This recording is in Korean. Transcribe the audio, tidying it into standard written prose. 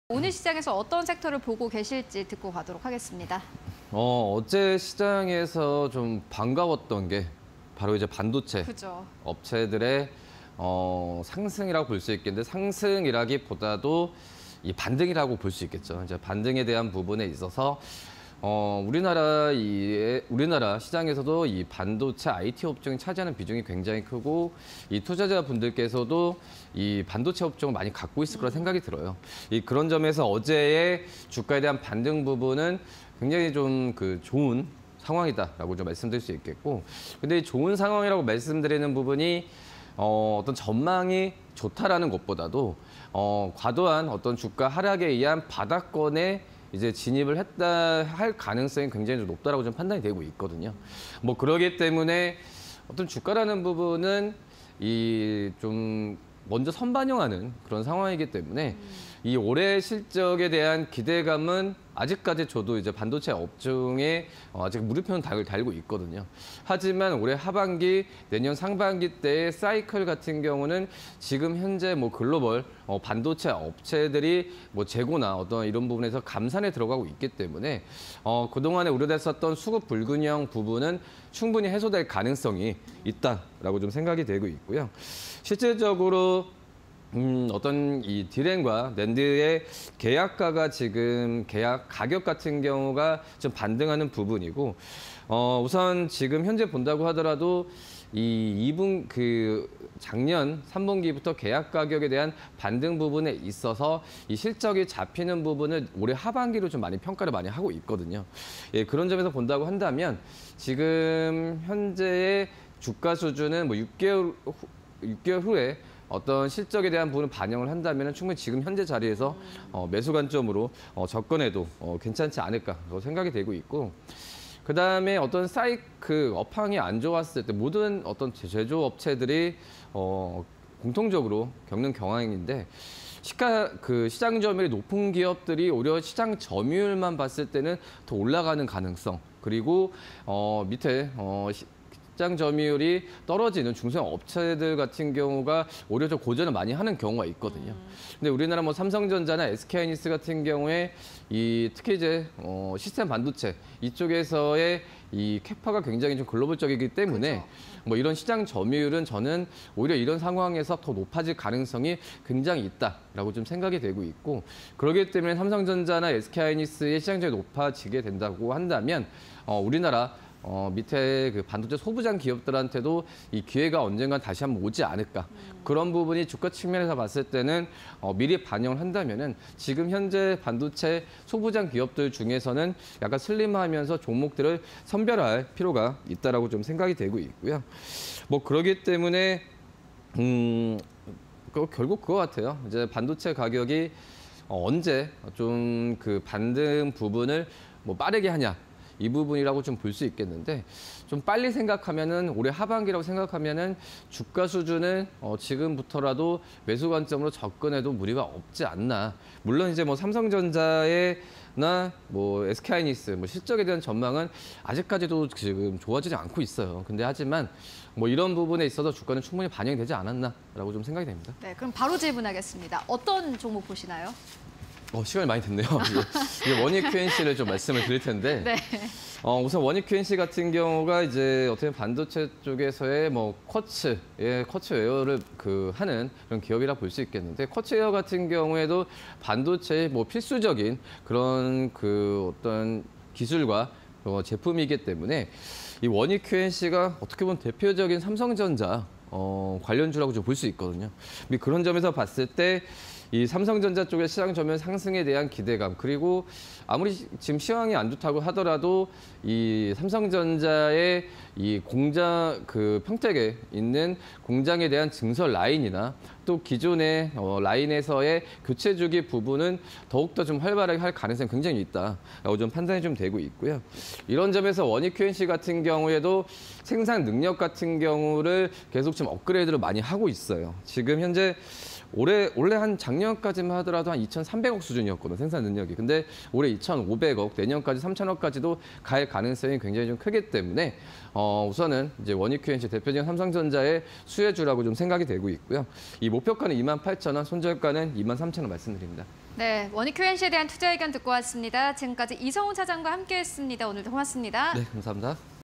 오늘 시장에서 어떤 섹터를 보고 계실지 듣고 가도록 하겠습니다. 어제 시장에서 좀 반가웠던 게 바로 이제 반도체 그죠. 업체들의 상승이라고 볼 수 있겠는데, 상승이라기보다도 이 반등이라고 볼 수 있겠죠. 이제 반등에 대한 부분에 있어서 우리나라 시장에서도 이 반도체 IT 업종이 차지하는 비중이 굉장히 크고, 이 투자자분들께서도 이 반도체 업종을 많이 갖고 있을 거라 생각이 들어요. 그런 점에서 어제의 주가에 대한 반등 부분은 굉장히 좀 좋은 상황이다라고 좀 말씀드릴 수 있겠고, 근데 이 좋은 상황이라고 말씀드리는 부분이 어떤 전망이 좋다라는 것보다도 과도한 어떤 주가 하락에 의한 바닥권에 이제 진입을 했다 할 가능성이 굉장히 높다라고 좀 판단이 되고 있거든요. 그러기 때문에 어떤 주가라는 부분은 좀 먼저 선반영하는 그런 상황이기 때문에 이 올해 실적에 대한 기대감은 아직까지 저도 이제 반도체 업종에 아직 무릎표는 달고 있거든요. 하지만 올해 하반기, 내년 상반기 때의 사이클 같은 경우는 지금 현재 글로벌 반도체 업체들이 재고나 어떤 이런 부분에서 감산에 들어가고 있기 때문에 그동안에 우려됐었던 수급 불균형 부분은 충분히 해소될 가능성이 있다라고 좀 생각이 되고 있고요. 실질적으로 어떤 이 디램과 낸드의 계약가가 지금 계약 가격 같은 경우가 좀 반등하는 부분이고, 우선 지금 현재 본다고 하더라도 작년 3분기부터 계약 가격에 대한 반등 부분에 있어서 이 실적이 잡히는 부분을 올해 하반기로 좀 많이 평가를 많이 하고 있거든요. 그런 점에서 본다고 한다면 지금 현재의 주가 수준은 6개월 후에 어떤 실적에 대한 부분을 반영을 한다면 충분히 지금 현재 자리에서 매수 관점으로 접근해도 괜찮지 않을까 생각이 되고 있고, 그다음에 어떤 업황이 안 좋았을 때 모든 어떤 제조업체들이 공통적으로 겪는 경향인데, 시장 점유율이 높은 기업들이 오히려 시장 점유율만 봤을 때는 더 올라가는 가능성, 그리고 밑에 시장 점유율이 떨어지는 중소형 업체들 같은 경우가 오히려 좀 고전을 많이 하는 경우가 있거든요. 근데 우리나라 삼성전자나 SK하이닉스 같은 경우에 특히 이제 시스템 반도체 이쪽에서의 이 캐파가 굉장히 좀 글로벌적이기 때문에 그렇죠. 이런 시장 점유율은 저는 오히려 이런 상황에서 더 높아질 가능성이 굉장히 있다라고 좀 생각이 되고 있고, 그렇기 때문에 삼성전자나 SK하이닉스의 시장 점유율이 높아지게 된다고 한다면 우리나라 밑에 반도체 소부장 기업들한테도 이 기회가 언젠간 다시 한번 오지 않을까. 그런 부분이 주가 측면에서 봤을 때는 미리 반영을 한다면은 지금 현재 반도체 소부장 기업들 중에서는 약간 슬림하면서 종목들을 선별할 필요가 있다라고 좀 생각이 되고 있고요. 그러기 때문에 결국 그거 같아요. 이제 반도체 가격이 언제 좀 반등 부분을 빠르게 하냐. 이 부분이라고 좀 볼 수 있겠는데, 좀 빨리 생각하면은 올해 하반기라고 생각하면은 주가 수준은 지금부터라도 매수 관점으로 접근해도 무리가 없지 않나. 물론 이제 삼성전자나 SK하이닉스 실적에 대한 전망은 아직까지도 지금 좋아지지 않고 있어요. 근데 하지만 이런 부분에 있어서 주가는 충분히 반영이 되지 않았나라고 좀 생각이 됩니다. 네, 그럼 바로 질문하겠습니다. 어떤 종목 보시나요? 시간이 많이 됐네요. 이제 원익 QNC를 좀 말씀을 드릴 텐데, 네. 우선 원익 QNC 같은 경우가 이제 어떻게 반도체 쪽에서의 쿼츠웨어를 하는 그런 기업이라 볼 수 있겠는데, 쿼츠웨어 같은 경우에도 반도체의 필수적인 그런 어떤 기술과 제품이기 때문에 이 원익 QNC가 어떻게 보면 대표적인 삼성전자 관련주라고 좀 볼 수 있거든요. 그런 점에서 봤을 때 이 삼성전자 쪽의 시장 점유율 상승에 대한 기대감, 그리고 아무리 지금 시황이 안 좋다고 하더라도 이 삼성전자의 이 공장 평택에 있는 공장에 대한 증설 라인이나 또 기존의 라인에서의 교체 주기 부분은 더욱더 좀 활발하게 할 가능성이 굉장히 있다라고 좀 판단이 좀 되고 있고요. 이런 점에서 원익 QNC 같은 경우에도 생산 능력 같은 경우를 계속 좀 업그레이드를 많이 하고 있어요. 지금 현재 원래 한 작년까지만 하더라도 한 2,300억 수준이었거든요, 생산 능력이. 근데 올해 2,500억, 내년까지 3,000억까지도 갈 가능성이 굉장히 좀 크기 때문에 우선은 이제 원익 QNC 대표적인 삼성전자의 수혜주라고 좀 생각이 되고 있고요. 이 목표가는 28,000원, 손절가는 23,000원 말씀드립니다. 네, 원익 QNC에 대한 투자 의견 듣고 왔습니다. 지금까지 이성훈 차장과 함께했습니다. 오늘도 고맙습니다. 네, 감사합니다.